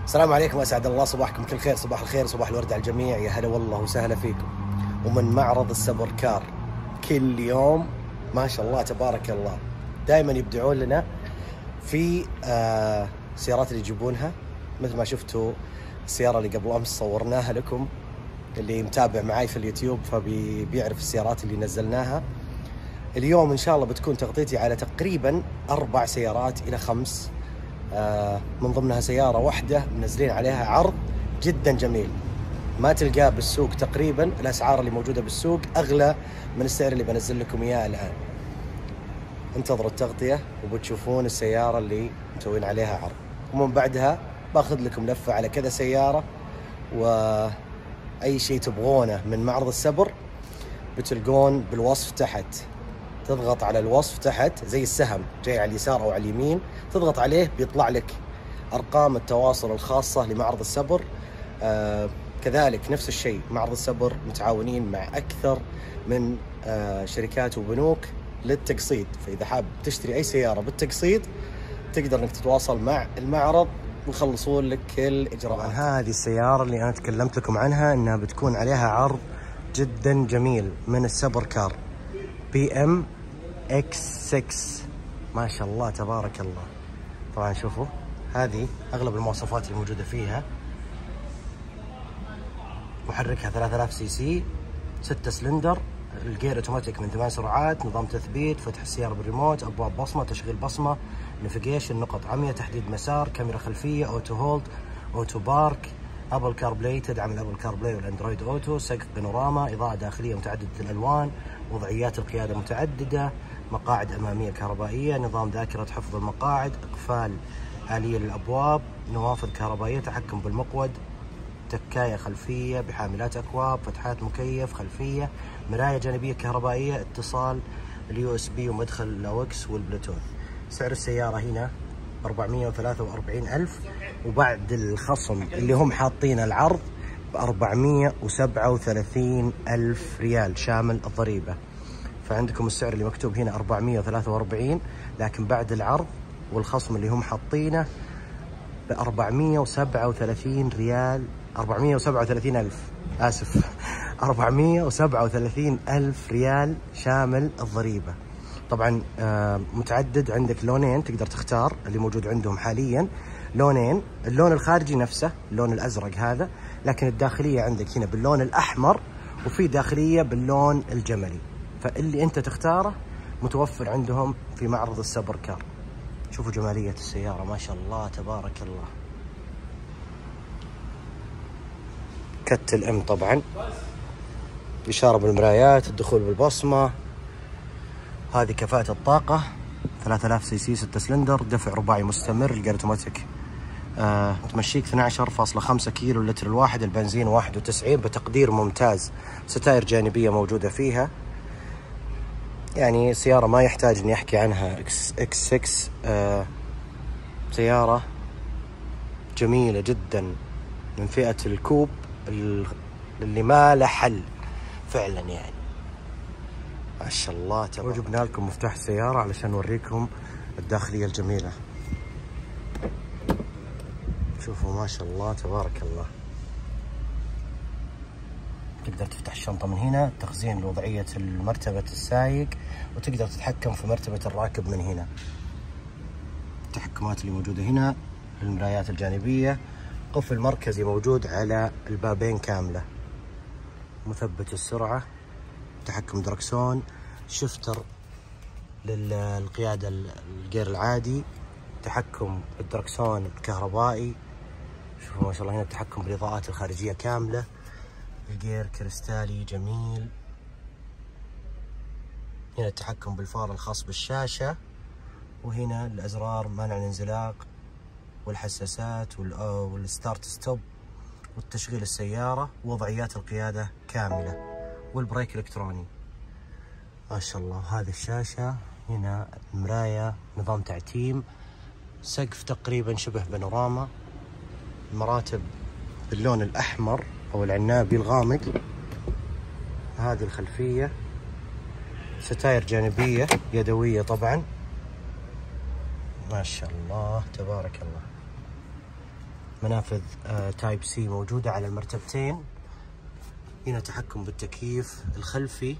السلام عليكم واسعد الله صباحكم كل خير، صباح الخير، صباح الورد على الجميع. يا هلا والله وسهلا فيكم. ومن معرض السبر كار كل يوم ما شاء الله تبارك الله دائما يبدعون لنا في السيارات اللي يجيبونها. مثل ما شفتوا السيارة اللي قبل امس صورناها لكم، اللي متابع معي في اليوتيوب فبيعرف السيارات اللي نزلناها. اليوم ان شاء الله بتكون تغطيتي على تقريبا 4 سيارات الى 5، من ضمنها سيارة واحدة منزلين عليها عرض جدا جميل ما تلقاه بالسوق. تقريبا الأسعار اللي موجودة بالسوق أغلى من السعر اللي بنزل لكم إياه الآن. انتظروا التغطية وبتشوفون السيارة اللي مسوين عليها عرض، ومن بعدها باخذ لكم لفة على كذا سيارة. وأي شيء تبغونه من معرض السبر بتلقون بالوصف تحت. تضغط على الوصف تحت زي السهم جاي على اليسار أو على اليمين، تضغط عليه بيطلع لك أرقام التواصل الخاصة لمعرض السبر. كذلك نفس الشيء معرض السبر متعاونين مع أكثر من شركات وبنوك للتقسيط، فإذا حاب تشتري أي سيارة بالتقسيط تقدر إنك تتواصل مع المعرض ويخلصون لك كل إجراءات. هذه السيارة اللي أنا تكلمت لكم عنها إنها بتكون عليها عرض جدا جميل من السبر كار، BM X6 ما شاء الله تبارك الله. طبعا شوفوا هذه اغلب المواصفات اللي موجوده فيها. محركها 3000 سي سي، 6 سلندر، الجير اوتوماتيك من 8 سرعات، نظام تثبيت، فتح السياره بالريموت، ابواب بصمه، تشغيل بصمه، نافيجيشن، نقط عمياء، تحديد مسار، كاميرا خلفيه، اوتو هولد، اوتو بارك، ابل كار بلاي، تدعم الابل كار بلاي والاندرويد اوتو، سقف بانوراما، اضاءه داخليه متعدده الالوان، وضعيات القياده متعدده، مقاعد اماميه كهربائيه، نظام ذاكره حفظ المقاعد، اقفال آلية للابواب، نوافذ كهربائيه، تحكم بالمقود، تكايه خلفيه بحاملات اكواب، فتحات مكيف خلفيه، مرايه جانبيه كهربائيه، اتصال الUSB ومدخل الاوكس والبلوتوث. سعر السياره هنا 443,000، وبعد الخصم اللي هم حاطين العرض ب 437,000 ريال شامل الضريبة. فعندكم السعر اللي مكتوب هنا 443، لكن بعد العرض والخصم اللي هم حاطينه ب 437 ريال، 437,000 آسف 437,000 ريال شامل الضريبة. طبعا متعدد، عندك لونين تقدر تختار اللي موجود عندهم حاليا، لونين، اللون الخارجي نفسه اللون الازرق هذا، لكن الداخليه عندك هنا باللون الاحمر، وفي داخليه باللون الجملي، فاللي انت تختاره متوفر عندهم في معرض السبر كار. شوفوا جماليه السياره ما شاء الله تبارك الله. كت الام طبعا، اشاره بالمرايات، الدخول بالبصمه. هذه كفاءة الطاقة 3000 سي سي، 6 سلندر، دفع رباعي مستمر، الجير اوتوماتيك، تمشيك 12.5 كيلو اللتر الواحد، البنزين 91 بتقدير ممتاز. ستائر جانبية موجودة فيها، يعني سيارة ما يحتاج اني احكي عنها. X6 سيارة جميلة جدا من فئة الكوب اللي ما له حل فعلا، يعني ما شاء الله تبارك. وجبنا لكم مفتاح السيارة علشان نوريكم الداخلية الجميلة. شوفوا ما شاء الله تبارك الله. تقدر تفتح الشنطة من هنا، تخزين لوضعية مرتبة السايق، وتقدر تتحكم في مرتبة الراكب من هنا. التحكمات اللي موجودة هنا، المرايات الجانبية، قفل مركزي موجود على البابين كاملة، مثبت السرعة، تحكم دركسون، شفتر للقيادة الجير العادي، تحكم بالدركسون الكهربائي. شوفوا ما شاء الله هنا التحكم بالإضاءات الخارجية كاملة، الجير كريستالي جميل. هنا التحكم بالفار الخاص بالشاشة، وهنا الأزرار منع الانزلاق والحساسات والستارت ستوب والتشغيل السيارة، ووضعيات القيادة كاملة، والبريك الكتروني ما شاء الله. هذه الشاشة هنا، مراية، نظام تعتيم، سقف تقريبا شبه بانوراما، المراتب باللون الأحمر أو العنابي الغامق. هذه الخلفية، ستائر جانبية يدوية طبعا ما شاء الله تبارك الله. منافذ تايب سي موجودة على المرتبتين. هنا تحكم بالتكييف الخلفي،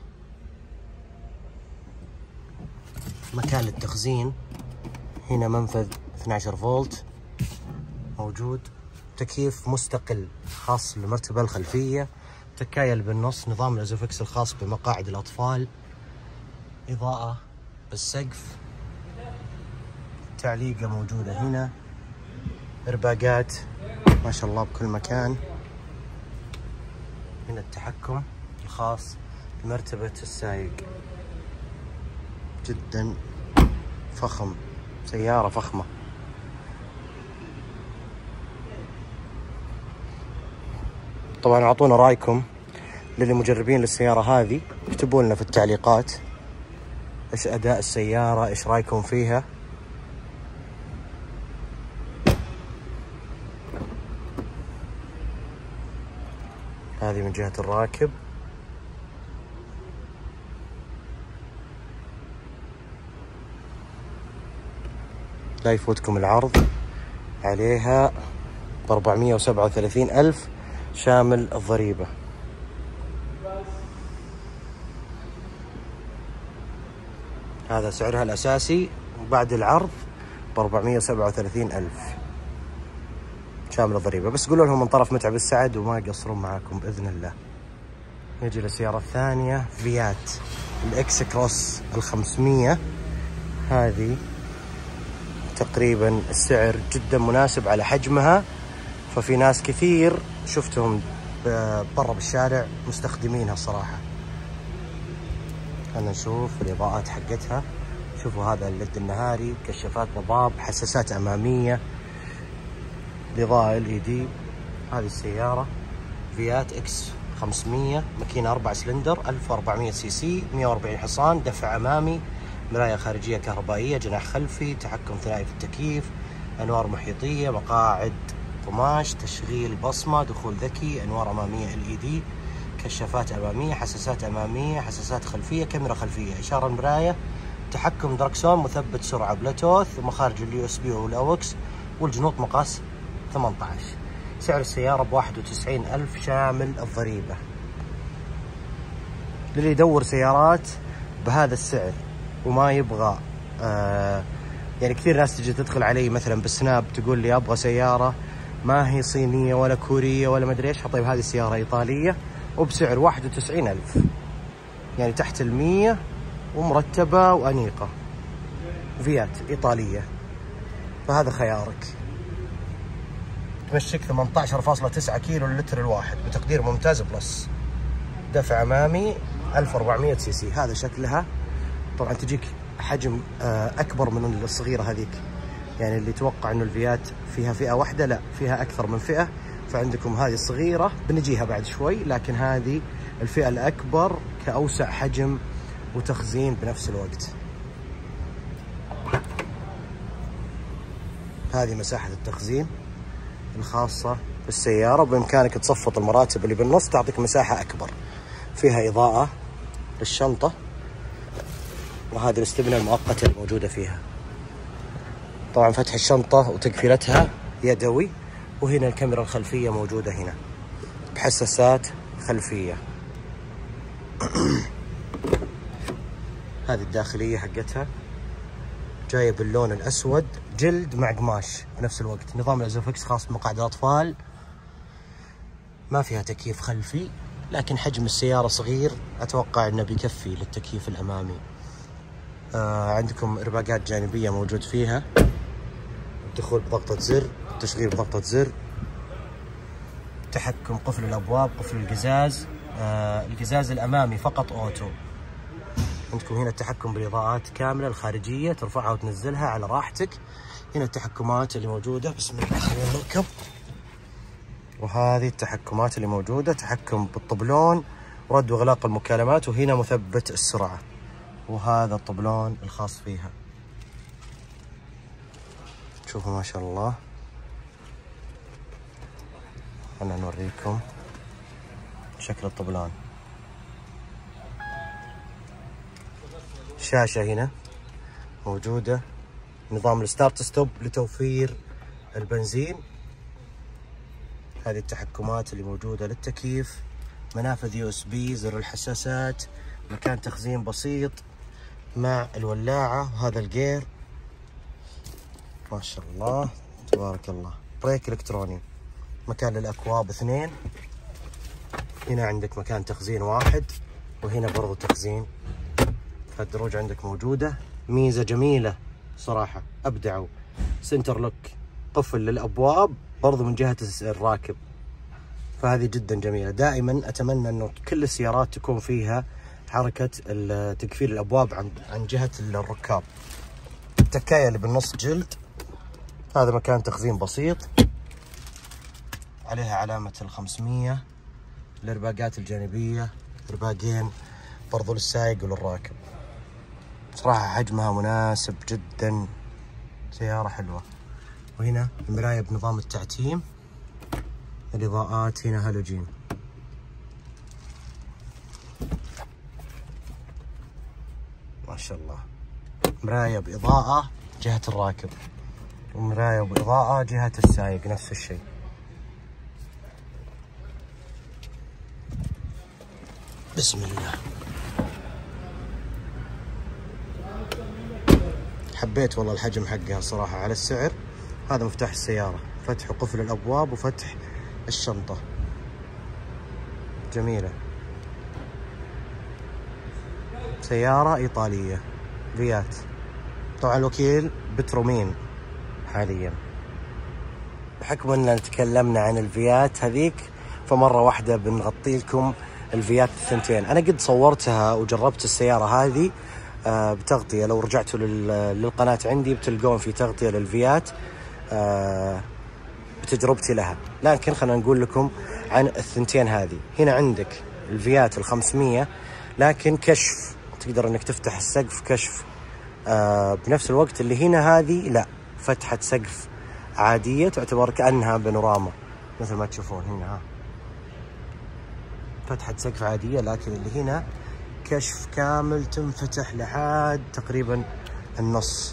مكان للتخزين. هنا منفذ 12 فولت موجود، تكييف مستقل خاص للمرتبة الخلفية، تكاية اللي بالنص، نظام الازوفكس الخاص بمقاعد الأطفال، إضاءة بالسقف، تعليقة موجودة هنا، إرباقات ما شاء الله بكل مكان. هنا التحكم الخاص بمرتبة السايق، جدا فخم، سيارة فخمة. طبعا اعطونا رايكم للي مجربين للسيارة هذه، اكتبوا لنا في التعليقات ايش اداء السيارة، ايش رايكم فيها. هذه من جهة الراكب. لا يفوتكم العرض عليها ب437,000 شامل الضريبة. هذا سعرها الأساسي، وبعد العرض ب437,000 شامل الضريبة. بس قولوا لهم من طرف متعب السعد وما يقصرون معاكم بإذن الله. نجي للسيارة الثانية، فيات الإكس كروس 500. هذه تقريبا السعر جدا مناسب على حجمها، ففي ناس كثير شفتهم برا بالشارع مستخدمينها الصراحة. خلنا نشوف الإضاءات حقتها. شوفوا هذا الليد النهاري، كشافات ضباب، حساسات أمامية، الإضاءة LED. هذه السيارة فيات إكس 500، ماكينة 4 سلندر، 1400 سي سي، 140 حصان، دفع أمامي، مراية خارجية كهربائية، جناح خلفي، تحكم ثنائي في التكييف، أنوار محيطية، مقاعد قماش، تشغيل بصمة، دخول ذكي، أنوار أمامية LED، كشافات أمامية، حساسات أمامية، حساسات خلفية، كاميرا خلفية، إشارة المراية، تحكم دركسون، مثبت سرعة بلوتوث، ومخارج الUSB والأوكس، والجنوط مقاس 18. سعر السيارة ب91,000 شامل الضريبة. للي يدور سيارات بهذا السعر وما يبغى يعني كثير ناس تجي تدخل علي مثلا بالسناب تقول لي ابغى سيارة ما هي صينية ولا كورية ولا مدري ايش. طيب هذه السيارة ايطالية وبسعر 91,000، يعني تحت 100 ومرتبة وأنيقة، فيات إيطالية. فهذا خيارك. تمشيك 18.9 كيلو للتر الواحد بتقدير ممتاز بلس، دفع أمامي، 1400 سي سي. هذا شكلها. طبعا تجيك حجم أكبر من الصغيرة هذيك، يعني اللي يتوقع إنه الفيات فيها فئة واحدة، لا فيها أكثر من فئة. فعندكم هذه الصغيرة بنجيها بعد شوي، لكن هذه الفئة الأكبر كأوسع حجم وتخزين بنفس الوقت. هذه مساحة التخزين الخاصة بالسيارة، بإمكانك تصفط المراتب اللي بالنص تعطيك مساحة أكبر. فيها إضاءة للشنطة، وهذه الاستبنة المؤقتة الموجودة فيها. طبعا فتح الشنطة وتقفيلتها يدوي. وهنا الكاميرا الخلفية موجودة هنا بحساسات خلفية. هذه الداخلية حقتها جاية باللون الأسود، جلد مع قماش بنفس الوقت. نظام الازوفكس خاص بمقاعد الأطفال. ما فيها تكييف خلفي، لكن حجم السيارة صغير، أتوقع أنه بيكفي للتكييف الأمامي. عندكم إرباقات جانبية موجود فيها، الدخول بضغطة زر، التشغيل بضغطة زر، تحكم قفل الأبواب، قفل القزاز. القزاز الأمامي فقط أوتو. عندكم هنا التحكم بالإضاءات كاملة الخارجية، ترفعها وتنزلها على راحتك. هنا التحكمات اللي موجودة، بسم الله خلينا نركب. وهذه التحكمات اللي موجودة، تحكم بالطبلون، رد وإغلاق المكالمات، وهنا مثبت السرعة، وهذا الطبلون الخاص فيها. شوفوا ما شاء الله. أنا نوريكم شكل الطبلون. شاشة هنا موجودة، نظام الستارت ستوب لتوفير البنزين. هذه التحكمات اللي موجودة للتكييف، منافذ USB، زر الحساسات، مكان تخزين بسيط مع الولاعة، وهذا الجير ما شاء الله تبارك الله. بريك إلكتروني، مكان للأكواب 2، هنا عندك مكان تخزين 1، وهنا برضو تخزين. فالدروج عندك موجودة، ميزة جميلة صراحة، أبدعوا. سنتر لوك، قفل للأبواب برضو من جهة الراكب، فهذه جدا جميلة. دائما أتمنى أنه كل السيارات تكون فيها حركة تقفيل الأبواب عن جهة الركاب. التكاية اللي بالنص جلد، هذا مكان تخزين بسيط، عليها علامة 500. الإرباقات الجانبية إرباقين برضو للسائق وللراكب. صراحة حجمها مناسب جدا، سيارة حلوة. وهنا المراية بنظام التعتيم، الإضاءات هنا هالوجين. ما شاء الله، مراية بإضاءة جهة الراكب، ومراية بإضاءة جهة السائق نفس الشيء. بسم الله. حبيت والله الحجم حقها صراحة على السعر. هذا مفتاح السيارة، فتح وقفل الأبواب وفتح الشنطة، جميلة. سيارة إيطالية فيات، طبعا الوكيل بترومين حاليا. بحكم أننا تكلمنا عن الفيات هذيك، فمرة واحدة بنغطي لكم الفيات الثنتين. أنا قد صورتها وجربت السيارة هذه بتغطية، لو رجعتوا للقناة عندي بتلقون في تغطية للفيات بتجربتي لها. لكن خلينا نقول لكم عن الثنتين هذه. هنا عندك الفيات 500، لكن كشف، تقدر انك تفتح السقف كشف. بنفس الوقت اللي هنا هذه لا، فتحة سقف عادية تعتبر كأنها بانوراما مثل ما تشوفون هنا. فتحة سقف عادية، لكن اللي هنا كشف كامل، تنفتح لحد تقريبا النص.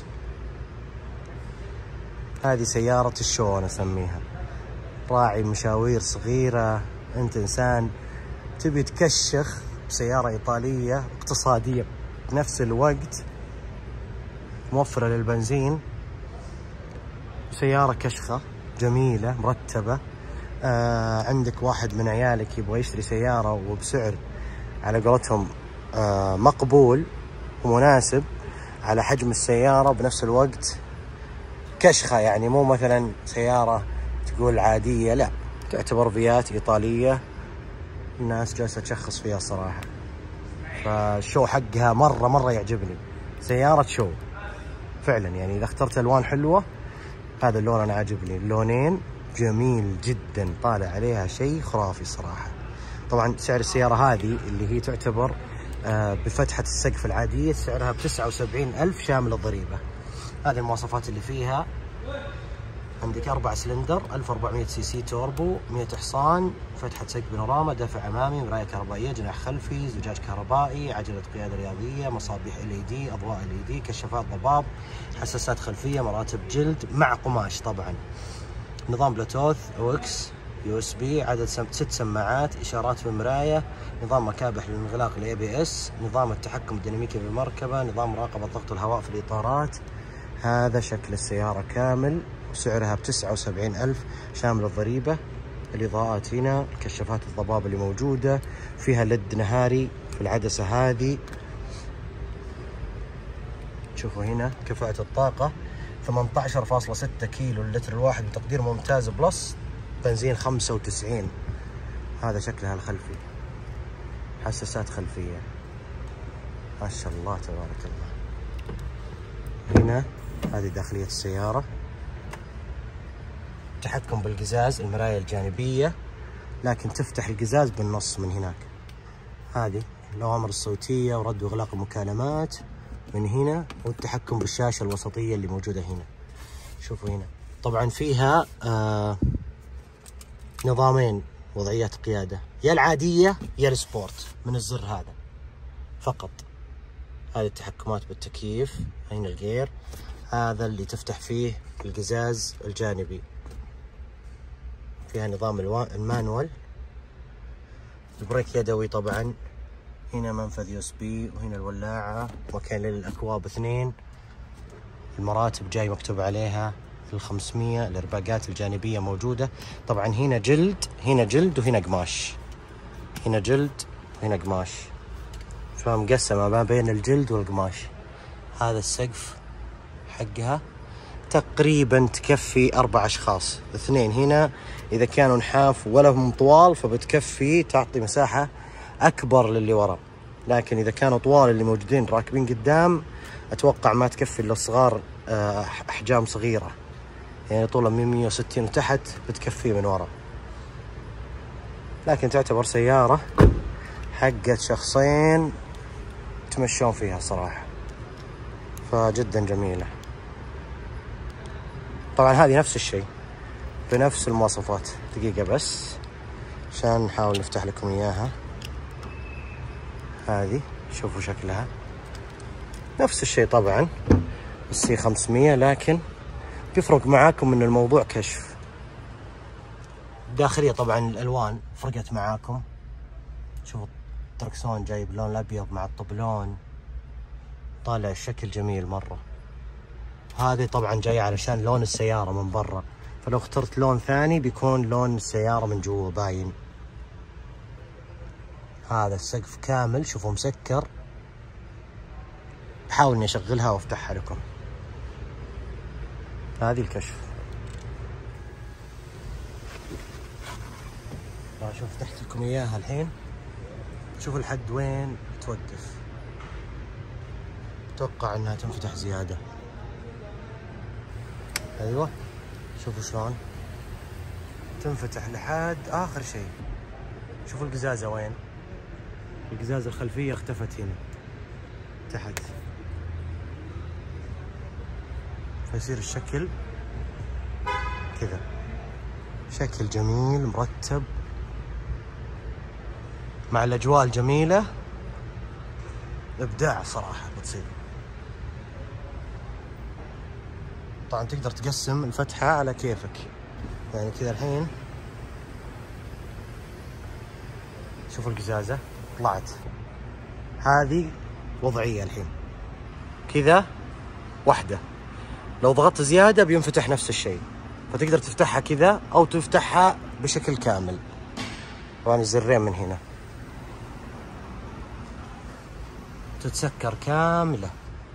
هذه سيارة الشو أنا أسميها. راعي مشاوير صغيرة، أنت إنسان تبي تكشخ بسيارة إيطالية اقتصادية بنفس الوقت موفرة للبنزين، سيارة كشخة جميلة مرتبة. عندك واحد من عيالك يبغى يشتري سيارة وبسعر على قولتهم مقبول ومناسب على حجم السيارة، بنفس الوقت كشخة، يعني مو مثلا سيارة تقول عادية، لا، تعتبر فيات إيطالية الناس جالسة تشخص فيها صراحة. فالشو حقها مرة يعجبني، سيارة شو فعلا. يعني إذا اخترت ألوان حلوة، هذا اللون أنا عاجبني، اللونين جميل جدا، طالع عليها شيء خرافي صراحة. طبعا سعر السيارة هذه اللي هي تعتبر بفتحة السقف العادية سعرها ب79,000 شامل الضريبة. هذه المواصفات اللي فيها. عندك 4 سلندر، 1400 سي سي توربو، 100 حصان، فتحة سقف بانوراما، دفع أمامي، مراية كهربائية، جناح خلفي، زجاج كهربائي، عجلة قيادة رياضية، مصابيح LED، أضواء LED، كشافات ضباب، حساسات خلفية، مراتب جلد مع قماش طبعا، نظام بلوتوث أوكس USB، عدد 6 سماعات، إشارات في المراية، نظام مكابح للانغلاق ABS، نظام التحكم الديناميكي بالمركبة، نظام مراقبة ضغط الهواء في الإطارات. هذا شكل السيارة كامل، وسعرها ب79,000 شامل الضريبة. الإضاءات هنا، كشافات الضباب اللي موجودة، فيها لد نهاري في العدسة هذه. شوفوا هنا كفاءة الطاقة 18.6 كيلو اللتر الواحد بتقدير ممتاز بلس، بنزين 95. هذا شكلها الخلفي، حساسات خلفية، ما شاء الله تبارك الله. هنا هذه داخلية السيارة، تحكم بالقزاز، المراية الجانبية، لكن تفتح القزاز بالنص من هناك. هذه الأوامر الصوتية ورد وإغلاق المكالمات من هنا، والتحكم بالشاشة الوسطية اللي موجودة هنا. شوفوا هنا طبعا فيها نظامين وضعيات قيادة، يا العادية يا السبورت، من الزر هذا فقط. هذه التحكمات بالتكييف، هنا الجير، هذا اللي تفتح فيه القزاز الجانبي. فيها نظام المانوال، البريك يدوي طبعا. هنا منفذ USB، وهنا الولاعة، مكان للأكواب 2. المراتب جاي مكتوب عليها 500. الإرباقات الجانبية موجودة طبعا. هنا جلد، هنا جلد، وهنا قماش. هنا جلد وهنا قماش، فمقسمة ما بين الجلد والقماش. هذا السقف حقها تقريبا تكفي 4 أشخاص. 2 هنا إذا كانوا نحاف ولا هم طوال فبتكفي، تعطي مساحة أكبر للي وراء. لكن إذا كانوا طوال اللي موجودين راكبين قدام أتوقع ما تكفي إلا الصغار، أحجام صغيرة يعني طولها 160 وتحت بتكفي من وراء. لكن تعتبر سيارة حقت شخصين تمشون فيها صراحة، فجدا جميلة. طبعا هذه نفس الشيء بنفس المواصفات. دقيقة بس عشان نحاول نفتح لكم إياها. هذه شوفوا شكلها نفس الشيء طبعا، بس هي 500، لكن بيفرق معاكم إن الموضوع كشف. الداخلية طبعا الألوان فرقت معاكم. شوفوا التركسون جايب اللون الأبيض مع الطبلون، طالع الشكل جميل مرة. هذه طبعا جاية علشان لون السيارة من برا، فلو اخترت لون ثاني بيكون لون السيارة من جوا باين. هذا السقف كامل شوفوا مسكر. بحاول اني اشغلها وافتحها لكم. هذه الكشف. شوف فتحت لكم اياها الحين. شوفوا لحد وين توقف. اتوقع انها تنفتح زيادة. ايوه شوفوا شلون تنفتح لحد اخر شيء. شوفوا القزازة وين. القزازة الخلفية اختفت هنا تحت، فيصير الشكل كذا، شكل جميل مرتب مع الاجواء الجميلة. ابداع صراحة بتصير. طبعا تقدر تقسم الفتحة على كيفك، يعني كذا الحين شوفوا القزازة طلعت. هذه وضعية الحين كذا واحدة، لو ضغطت زيادة بينفتح نفس الشيء، فتقدر تفتحها كذا أو تفتحها بشكل كامل. طبعا الزرين من هنا تتسكر كاملة.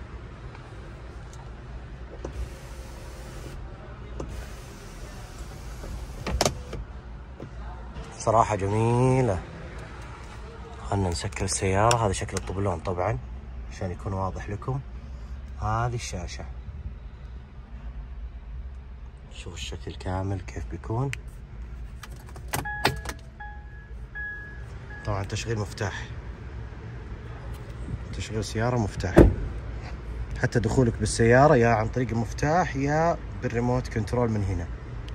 صراحة جميلة. خلنا نسكر السيارة. هذا شكل الطبلون طبعا عشان يكون واضح لكم. هذه الشاشة شوف الشكل كامل كيف بيكون. طبعا تشغيل مفتاح، تشغيل سيارة مفتاح. حتى دخولك بالسيارة يا عن طريق المفتاح يا بالريموت كنترول من هنا،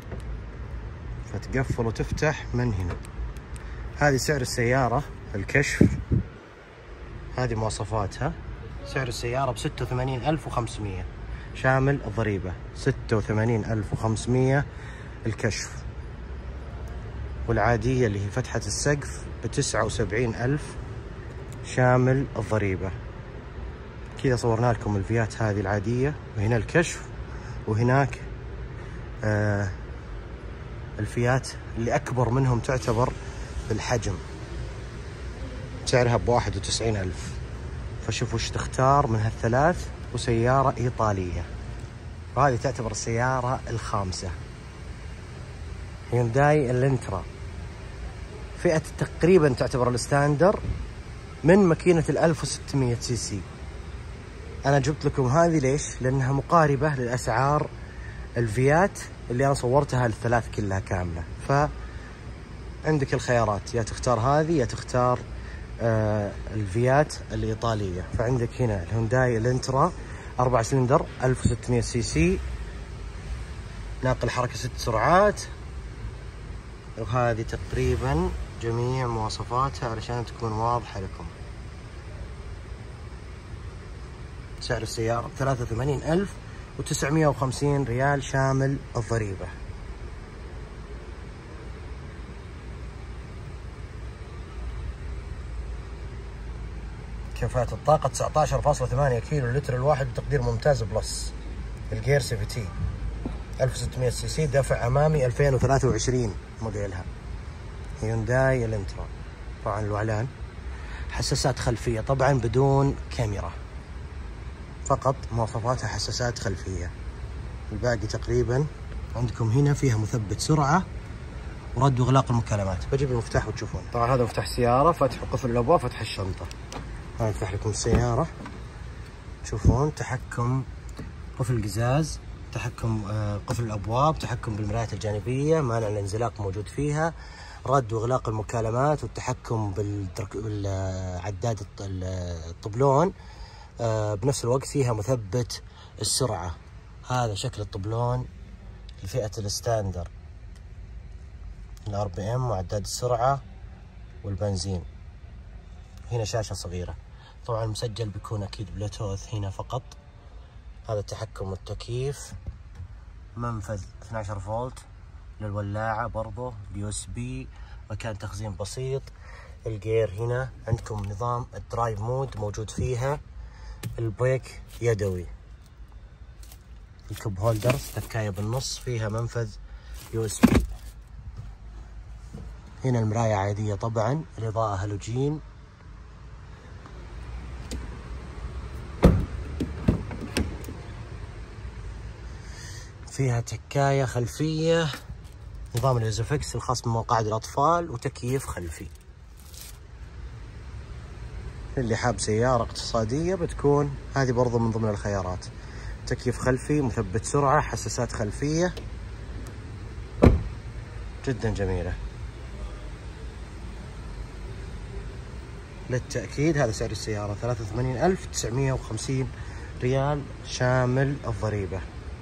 فتقفل وتفتح من هنا. هذه سعر السيارة الكشف. هذه مواصفاتها. سعر السيارة ب86,500 شامل الضريبة. 86,500 الكشف. والعادية اللي هي فتحة السقف ب79,000 شامل الضريبة. كذا صورنا لكم الفيات هذه العادية، وهنا الكشف، وهناك الفيات اللي أكبر منهم تعتبر بالحجم، سعرها ب91,000. فشوفوا وش تختار من هالثلاث. وسيارة إيطالية، وهذه تعتبر السيارة الخامسة، هيونداي الانترا. فئة تقريبا تعتبر الستاندر من ماكينة 1600 سي سي. أنا جبت لكم هذه ليش؟ لأنها مقاربة للأسعار الفيات اللي أنا صورتها الثلاث كلها كاملة. فعندك الخيارات، يا تختار هذه يا تختار الفيات الإيطالية. فعندك هنا الهونداي الانترا 4 سلندر 1600 سي سي، ناقل حركة 6 سرعات. وهذه تقريبا جميع مواصفاتها علشان تكون واضحة لكم. سعر السيارة 83,950 ريال شامل الضريبة. كفاءة الطاقة 19.8 كيلو لتر الواحد بتقدير ممتاز بلس. الجير سي في تي 1600 سي سي، دفع أمامي 2023 موديلها، هيونداي الانترا. طبعا الإعلان. حساسات خلفية طبعا بدون كاميرا، فقط مواصفاتها حساسات خلفية. الباقي تقريبا عندكم هنا فيها مثبت سرعة ورد واغلاق المكالمات. بجيب المفتاح وتشوفون. طبعا هذا مفتاح سيارة، فتح وقفل الابواب، فتح الشنطة. هاي نفتح لكم السيارة، تشوفون تحكم قفل القزاز، تحكم قفل الابواب، تحكم بالمرايات الجانبية، مانع الانزلاق موجود فيها، رد واغلاق المكالمات، والتحكم بالعداد الطبلون. بنفس الوقت فيها مثبت السرعة. هذا شكل الطبلون لفئة الستاندر، الار بي ام وعداد السرعة والبنزين. هنا شاشة صغيرة. طبعا المسجل بيكون اكيد بلوتوث هنا فقط. هذا التحكم والتكييف، منفذ 12 فولت للولاعة، برضو اليو اس بي، مكان تخزين بسيط. الجير هنا عندكم نظام الدرايف مود موجود فيها، البريك يدوي، الكب هولدرز تكاية بالنص، فيها منفذ يو اس بي. هنا المراية عادية طبعا، الإضاءة هالوجين. فيها تكاية خلفية، نظام الإيزوفكس الخاص بمقاعد الأطفال، وتكييف خلفي. اللي حاب سيارة اقتصادية بتكون هذه برضو من ضمن الخيارات. تكييف خلفي، مثبت سرعة، حساسات خلفية، جدا جميلة. للتأكيد هذا سعر السيارة 83,950 ريال شامل الضريبة.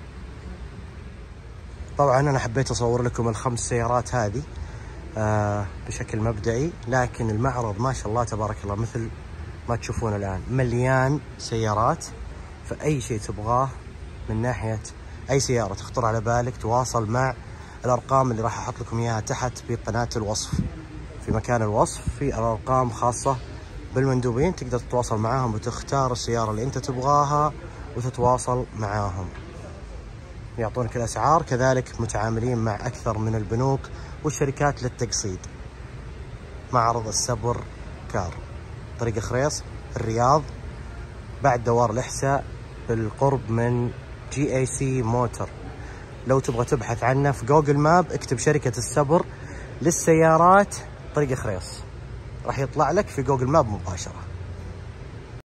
طبعا أنا حبيت أصور لكم الخمس سيارات هذه بشكل مبدئي، لكن المعرض ما شاء الله تبارك الله مثل ما تشوفون الآن مليان سيارات. فأي شيء تبغاه من ناحية أي سيارة تخطر على بالك، تواصل مع الأرقام اللي راح أحط لكم إياها تحت بقناة الوصف. في مكان الوصف في الأرقام خاصة بالمندوبين، تقدر تتواصل معاهم وتختار السيارة اللي أنت تبغاها وتتواصل معاهم، يعطونك الأسعار. كذلك متعاملين مع أكثر من البنوك والشركات للتقسيط. معرض السبر كار، طريق خريص، الرياض، بعد دوار الإحساء، بالقرب من GAC موتور. لو تبغى تبحث عنه في جوجل ماب اكتب شركة السبر للسيارات طريق خريص، راح يطلع لك في جوجل ماب مباشرة.